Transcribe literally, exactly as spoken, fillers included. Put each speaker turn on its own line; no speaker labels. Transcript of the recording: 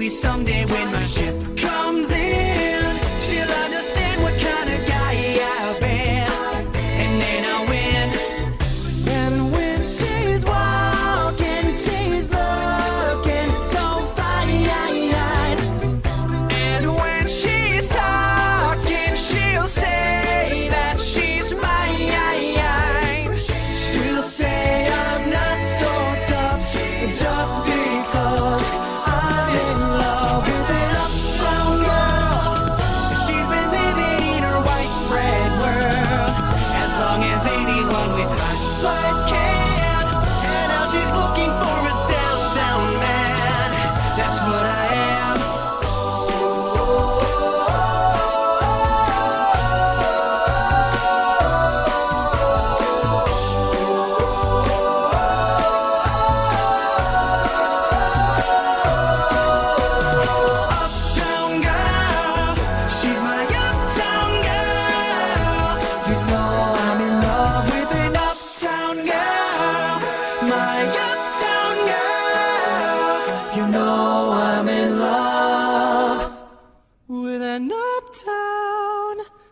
maybe someday when my ship comes in, she'll understand what kind of guy I've been, and then I'll win. And when she's walking, she's looking so fine, and when she's talking, she'll say that she's mine. She'll say I'm not so tough just because I'm in love with an uptown girl. She's been living in her white bread world as long as anyone with hot blood can, and now she's looking for a downtown man. That's what I am. Uptown girl, she's my uptown girl. You know I'm in love with an uptown girl. My uptown girl. You know I'm in love with an uptown